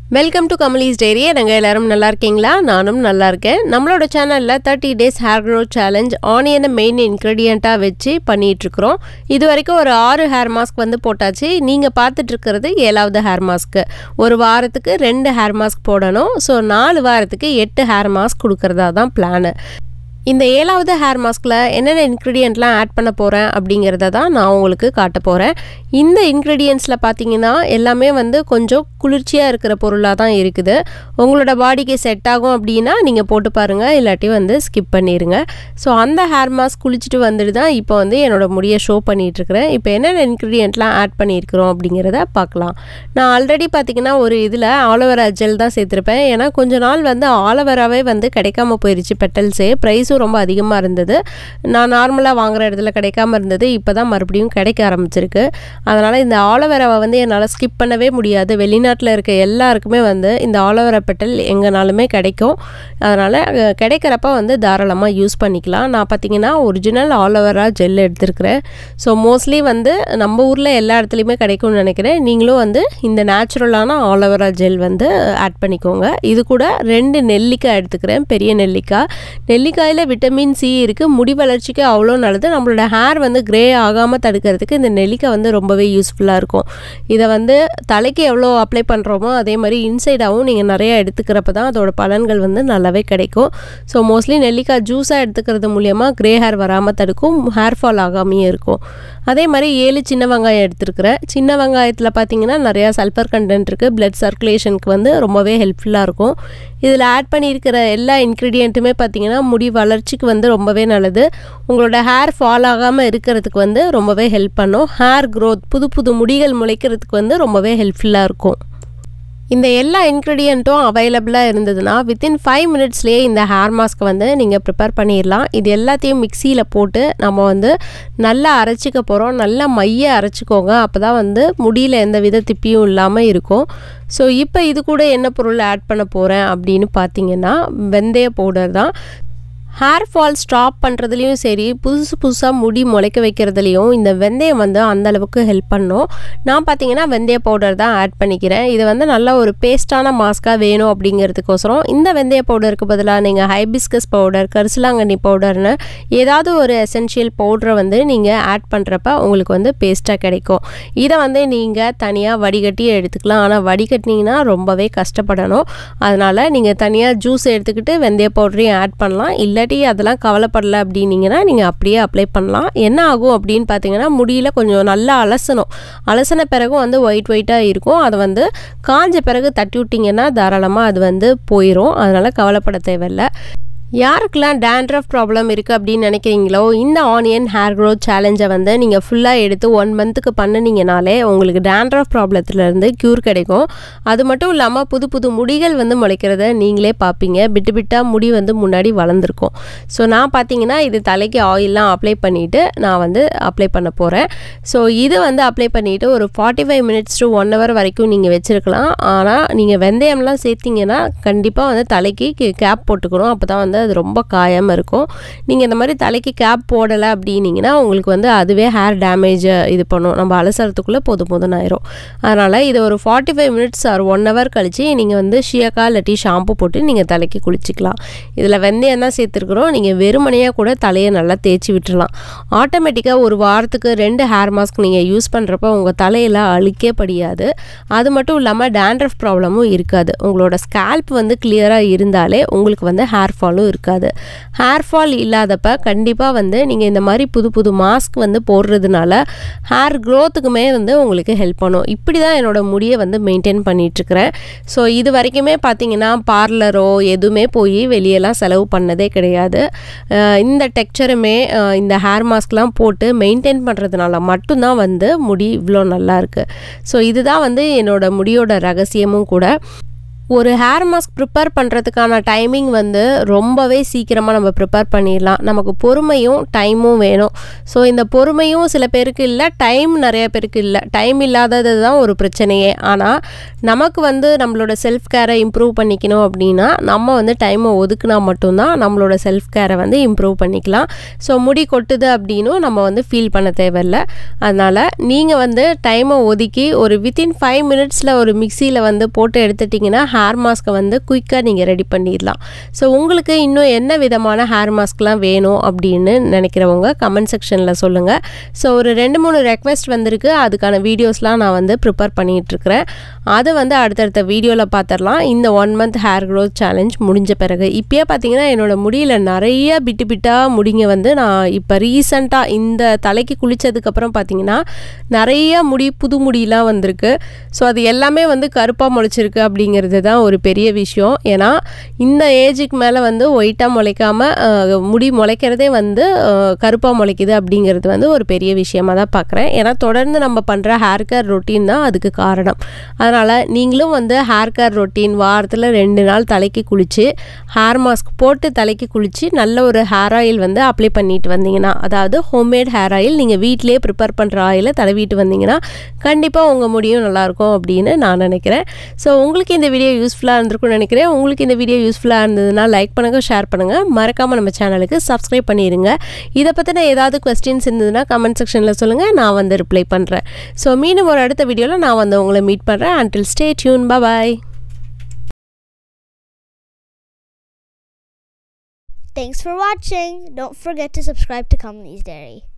Welcome to Kamali's diary. நாங்கள் எல்லாரும் நல்லா இருக்கீங்களா? நானும் நல்லா இருக்கேன். நம்மளோட சேனலில் 30 days ஹேர் க்ரோத் சேலஞ்ச் ஆனியனை மெயின் இன்க்ரீடியண்ட்டாக வச்சு பண்ணிகிட்ருக்குறோம். இது வரைக்கும் ஒரு 6 ஹேர் மாஸ்க் வந்து போட்டாச்சு. நீங்கள் பார்த்துட்ருக்கிறது 7வது ஹேர் மாஸ்க்கு. ஒரு வாரத்துக்கு 2 ஹேர் மாஸ்க் போடணும். ஸோ 4 வாரத்துக்கு 8 ஹேர் மாஸ்க் கொடுக்குறதா தான் பிளானு. இந்த 7வது ஹேர் மாஸ்கில் என்னென்ன இன்க்ரீடியண்ட்லாம் ஆட் பண்ண போகிறேன் அப்படிங்கிறத தான் நான் உங்களுக்கு காட்ட போகிறேன். இந்த இன்க்ரீடியண்ட்ஸில் பார்த்தீங்கன்னா எல்லாமே வந்து கொஞ்சம் குளிர்ச்சியாக இருக்கிற பொருளாக தான் இருக்குது. உங்களோட பாடிக்கு செட் ஆகும் அப்படின்னா நீங்கள் போட்டு பாருங்கள், இல்லாட்டி வந்து ஸ்கிப் பண்ணிடுங்க. ஸோ அந்த ஹேர் மாஸ்க் குளிச்சுட்டு வந்துட்டு தான் இப்போ வந்து என்னோடய முடியை ஷோ பண்ணிகிட்ருக்கிறேன். இப்போ என்னென்ன இன்க்ரீடியண்ட்லாம் ஆட் பண்ணியிருக்கிறோம் அப்படிங்கிறத பார்க்கலாம். நான் ஆல்ரெடி பார்த்திங்கன்னா ஒரு இதில் ஆலோவேரா ஜெல் தான் சேர்த்துருப்பேன். ஏன்னா கொஞ்ச நாள் வந்து ஆலோவேராவே வந்து கிடைக்காம போயிடுச்சு. பெட்டல்ஸே ப்ரைஸும் ரொம்ப அதிகமாக இருந்தது. நான் நார்மலாக வாங்குகிற இடத்துல கிடைக்காம இருந்தது. இப்போ தான் மறுபடியும் கிடைக்க ஆரம்பிச்சிருக்கு. அதனால் இந்த ஆலோவேராவை வந்து என்னால் ஸ்கிப் பண்ணவே முடியாது. வெளிநாட்டில் இருக்க எல்லாருக்குமே வந்து இந்த ஆலோவேரா பெட்டல் எங்கேனாலுமே கிடைக்கும். அதனால் கிடைக்கிறப்ப வந்து தாராளமாக யூஸ் பண்ணிக்கலாம். நான் பார்த்திங்கன்னா ஒரிஜினல் ஆலோவேரா ஜெல் எடுத்துருக்கிறேன். ஸோ மோஸ்ட்லி வந்து நம்ம ஊரில் எல்லா இடத்துலையுமே கிடைக்கும்னு நினைக்கிறேன். நீங்களும் வந்து இந்த நேச்சுரலான ஆலோவேரா ஜெல் வந்து ஆட் பண்ணிக்கோங்க. இது கூட 2 நெல்லிக்காய் எடுத்துக்கிறேன், பெரிய நெல்லிக்காய். நெல்லிக்காயில் விட்டமின் சி இருக்குது. முடி வளர்ச்சிக்கு அவ்வளோ நல்லது. நம்மளோட ஹேர் வந்து கிரே ஆகாமல் தடுக்கிறதுக்கு இந்த நெல்லிக்காய் வந்து ரொம்பவே யூஸ்ஃபுல்லாக இருக்கும். இதை வந்து தலைக்கு எவ்வளோ அப்ளை பண்ணுறோமோ அதே மாதிரி இன்சைடாகவும் நீங்கள் நிறையா எடுத்துக்கிறப்ப தான் அதோட பலன்கள் வந்து நல்லாவே கிடைக்கும். ஸோ மோஸ்ட்லி நெல்லிக்காய் ஜூஸாக எடுத்துக்கிறது மூலியமாக கிரே ஹேர் வராமல் தடுக்கும், ஹேர் ஃபால் ஆகாமையே இருக்கும். அதே மாதிரி 7 சின்ன வெங்காயம் எடுத்துருக்கிறேன். சின்ன வெங்காயத்தில் பார்த்தீங்கன்னா நிறையா சல்ஃபர் கண்டென்ட் இருக்குது. பிளட் சர்க்குலேஷனுக்கு வந்து ரொம்பவே ஹெல்ப்ஃபுல்லாக இருக்கும். இதில் ஆட் பண்ணியிருக்கிற எல்லா இன்க்ரீடியண்ட்டுமே பார்த்திங்கன்னா முடி வளர்ச்சிக்கு வந்து ரொம்பவே நல்லது. உங்களோட ஹேர் ஃபால் ஆகாமல் இருக்கிறதுக்கு வந்து ரொம்பவே ஹெல்ப் பண்ணும். ஹேர் க்ரோத், புது புது முடிகள் முளைக்கிறதுக்கு வந்து ரொம்பவே ஹெல்ப்ஃபுல்லாக இருக்கும். இந்த எல்லா இன்க்ரீடியண்ட்டும் அவைலபிளாக இருந்ததுன்னா வித்தின் 5 minutesலேயே இந்த ஹேர் மாஸ்க்கை வந்து நீங்கள் ப்ரிப்பேர் பண்ணிடலாம். இது எல்லாத்தையும் மிக்சியில் போட்டு நம்ம வந்து நல்லா அரைச்சிக்க போகிறோம். நல்லா மைய அரைச்சிக்கோங்க. அப்போ தான் வந்து முடியில் எந்த வித திப்பியும் இல்லாமல் இருக்கும். ஸோ இப்போ இது கூட என்ன பொருள் ஆட் பண்ண போகிறேன் அப்படின்னு பார்த்தீங்கன்னா வெந்தய பவுடர் தான். ஹேர் ஃபால் ஸ்டாப் பண்ணுறதுலையும் சரி, புதுசாக முடி முளைக்க வைக்கிறதுலையும் இந்த வெந்தயம் வந்து அந்தளவுக்கு ஹெல்ப் பண்ணும். நான் பார்த்தீங்கன்னா வெந்தய பவுடர் தான் ஆட் பண்ணிக்கிறேன். இது வந்து நல்ல ஒரு பேஸ்டான மாஸ்க்காக வேணும் அப்படிங்கிறதுக்கோசரம் இந்த வெந்தய பவுடருக்கு பதிலாக நீங்கள் ஹைபிஸ்கஸ் பவுடர், கரிசலாங்கண்ணி பவுடர்னு ஏதாவது ஒரு எசென்ஷியல் பவுடரை வந்து நீங்கள் ஆட் பண்ணுறப்ப உங்களுக்கு வந்து பேஸ்ட்டாக கிடைக்கும். இதை வந்து நீங்கள் தனியாக வடிகட்டி எடுத்துக்கலாம். ஆனால் வடிகட்டினீங்கன்னா ரொம்பவே கஷ்டப்படணும். அதனால் நீங்கள் தனியாக ஜூஸ் எடுத்துக்கிட்டு வெந்தய பவுடரையும் ஆட் பண்ணலாம். இல்லாட்டி அதெல்லாம் கவலைப்படலை அப்படின்னீங்கன்னா நீங்கள் அப்படியே அப்ளை பண்ணலாம். என்ன ஆகும் அப்படின்னு பார்த்தீங்கன்னா முடியில் கொஞ்சம் நல்லா அலசின பிறகு வந்து ஒயிட்டாக இருக்கும். அதை வந்து காஞ்ச பிறகு தட்டி விட்டிங்கன்னா தாராளமாக அது வந்து போயிடும். அதனால் கவலைப்பட தேவையில்லை. யாருக்கெல்லாம் டேண்ட்ரஃப் ப்ராப்ளம் இருக்குது அப்படின்னு நினைக்கிறீங்களோ இந்த ஆனியன் ஹேர் க்ரோத் சேலஞ்சை வந்து நீங்கள் ஃபுல்லாக எடுத்து 1 monthக்கு பண்ணினீங்கனாலே உங்களுக்கு டேண்ட்ரஃப் ப்ராப்ளத்துலேருந்து க்யூர் கிடைக்கும். அது மட்டும் இல்லாமல் புது புது முடிகள் வந்து முளைக்கிறத நீங்களே பார்ப்பீங்க. பிட்டாக முடி வந்து முன்னாடி வளர்ந்துருக்கும். ஸோ நான் பார்த்தீங்கன்னா இது தலைக்கு ஆயிலெலாம் அப்ளை பண்ணிவிட்டு நான் வந்து அப்ளை பண்ண போகிறேன். ஸோ இது வந்து அப்ளை பண்ணிவிட்டு ஒரு 45 minutes to 1 hour வரைக்கும் நீங்கள் வச்சுருக்கலாம். ஆனால் நீங்கள் வெந்தயம்லாம் சேர்த்திங்கன்னா கண்டிப்பாக வந்து தலைக்கு கேப் போட்டுக்கணும். அப்போ தான் வந்து அது ரொம்ப காயாமல் இருக்கும். நீங்கள் இந்த மாதிரி தலைக்கு கேப் போடலை அப்படின்னீங்கன்னா உங்களுக்கு வந்து அதுவே ஹேர் டேமேஜை இது பண்ணும். நம்ம அலசறதுக்குள்ளே போதும் ஆயிரும். அதனால் இதை ஒரு 45 minutes or 1 hour கழித்து நீங்கள் வந்து ஷியக்கா இல்லாட்டி ஷாம்பு போட்டு நீங்கள் தலைக்கு குளிச்சிக்கலாம். இதில் வெந்தயம் தான் சேர்த்துருக்குறோம். நீங்கள் வெறுமனையாக கூட தலையை நல்லா தேய்ச்சி விட்டுடலாம். ஆட்டோமேட்டிக்காக ஒரு வாரத்துக்கு 2 ஹேர் மாஸ்க் நீங்கள் யூஸ் பண்ணுறப்ப உங்கள் தலையில் அழுக்கே படியாது. அது மட்டும் இல்லாமல் டேண்ட்ரஃப் ப்ராப்ளமும் இருக்காது. உங்களோட ஸ்கேல்ப் வந்து கிளியராக இருந்தாலே உங்களுக்கு வந்து ஹேர் ஃபாலும் இருக்காது. ஹேர் ஃபால் இல்லாதப்ப கண்டிப்பாக வந்து நீங்கள் இந்த மாதிரி புது மாஸ்க் வந்து போடுறதுனால ஹேர் க்ரோத்துக்குமே வந்து உங்களுக்கு ஹெல்ப் பண்ணும். இப்படி தான் என்னோடய முடியை வந்து மெயின்டைன் பண்ணிகிட்ருக்கிறேன். ஸோ இது வரைக்குமே பார்த்திங்கன்னா பார்லரோ எதுவுமே போய் வெளியெல்லாம் செலவு பண்ணதே கிடையாது. இந்த டெக்ஸ்சருமே இந்த ஹேர் மாஸ்க்லாம் போட்டு மெயின்டைன் பண்ணுறதுனால மட்டும்தான் வந்து முடி இவ்வளோ நல்லா இருக்குது. ஸோ இதுதான் வந்து என்னோடய முடியோட ரகசியமும் கூட. ஒரு ஹேர் மாஸ்க் ப்ரிப்பேர் பண்ணுறதுக்கான டைமிங் வந்து ரொம்பவே சீக்கிரமாக நம்ம ப்ரிப்பேர் பண்ணிடலாம். நமக்கு பொறுமையும் டைமும் வேணும். ஸோ இந்த பொறுமையும் சில பேருக்கு இல்லை, டைம் நிறைய பேருக்கு இல்லை. டைம் இல்லாதது தான் ஒரு பிரச்சனையே. ஆனால் நமக்கு வந்து நம்மளோட செல்ஃப் கேரை இம்ப்ரூவ் பண்ணிக்கணும் அப்படின்னா நம்ம வந்து டைமை ஒதுக்குனா மட்டும்தான் நம்மளோட செல்ஃப் கேரை வந்து இம்ப்ரூவ் பண்ணிக்கலாம். ஸோ முடி கொட்டுது அப்படின்னும் நம்ம வந்து ஃபீல் பண்ண தேவையில்லை. அதனால் நீங்கள் வந்து டைமை ஒதுக்கி ஒரு வித்தின் 5 மினிட்ஸில் ஒரு மிக்சியில் வந்து போட்டு எடுத்துட்டிங்கன்னா ஹேர் மாஸ்க்கை வந்து குயிக்காக நீங்கள் ரெடி பண்ணிடலாம். ஸோ உங்களுக்கு இன்னும் என்ன விதமான ஹேர் மாஸ்க்லாம் வேணும் அப்படின்னு நினைக்கிறவங்க கமெண்ட் செக்ஷனில் சொல்லுங்கள். ஸோ ஒரு 2-3 ரெக்வெஸ்ட் வந்திருக்கு. அதுக்கான வீடியோஸ்லாம் நான் வந்து ப்ரிப்பேர் பண்ணிகிட்ருக்கிறேன். அதை வந்து அடுத்தடுத்த வீடியோவில் பார்த்துடலாம். இந்த 1 மந்த் ஹேர் க்ரோத் சேலஞ்ச் முடிஞ்ச பிறகு இப்போயே பார்த்தீங்கன்னா என்னோடய முடியில் நிறைய பிட்டாக முடிங்க வந்து நான் இப்போ ரீசண்டாக இந்த தலைக்கு குளித்ததுக்கப்புறம் பார்த்தீங்கன்னா நிறைய புது முடியெலாம் வந்திருக்கு. ஸோ அது எல்லாமே வந்து கருப்பாக முளைச்சிருக்கு அப்படிங்கிறது தான் ஒரு பெரிய விஷயம். ஏன்னா இந்த ஏஜுக்கு மேலே வந்து ஒயிட்டாக முளைக்காமல் முடி முளைக்கிறதே வந்து கருப்பாக முளைக்குது அப்படிங்கிறது வந்து ஒரு பெரிய விஷயமாக தான் பார்க்குறேன். ஏன்னா தொடர்ந்து நம்ம பண்ணுற ஹேர் கேர் ரொட்டீன் தான் அதுக்கு காரணம். அதனால் நீங்களும் வந்து ஹேர் கேர் ரொட்டீன் வாரத்தில் 2 நாள் தலைக்கு குளித்து ஹேர் மாஸ்க் போட்டு தலைக்கு குளித்து நல்ல ஒரு ஹேர் ஆயில் வந்து அப்ளை பண்ணிட்டு வந்தீங்கன்னா, அதாவது ஹோம்மேட் ஹேர் ஆயில் நீங்கள் வீட்டிலே ப்ரிப்பேர் பண்ணுற ஆயிலை தடவிட்டு வந்தீங்கன்னா கண்டிப்பாக உங்கள் முடியும் நல்லாயிருக்கும் அப்படின்னு நான் நினைக்கிறேன். ஸோ உங்களுக்கு இந்த வீடியோ யூஸ்ஃபுல்லாக இருந்திருக்கும்னு நினைக்கிறேன். உங்களுக்கு இந்த வீடியோ யூஸ்ஃபுல்லாக இருந்ததுன்னா லைக் பண்ணுங்கள், ஷேர் பண்ணுங்கள், மறக்காமல் நம்ம சேனலுக்கு சப்ஸ்கிரைப் பண்ணிடுங்க. இதை பற்றின ஏதாவது கொஸ்டின்ஸ் இருந்ததுன்னா கமெண்ட் செக்ஷனில் சொல்லுங்கள், நான் வந்து ரிப்ளை பண்ணுறேன். ஸோ மீண்டும் ஒரு அடுத்த வீடியோவில் நான் வந்து உங்களை மீட் பண்ணுறேன். until stay tuned, bye bye. Thanks for watching. Don't forget to subscribe to Kamali's Dairy.